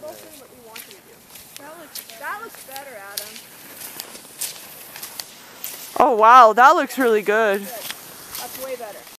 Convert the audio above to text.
both doing what we want you to do. That looks better, Adam. Oh wow, that looks really good. Good. That's way better.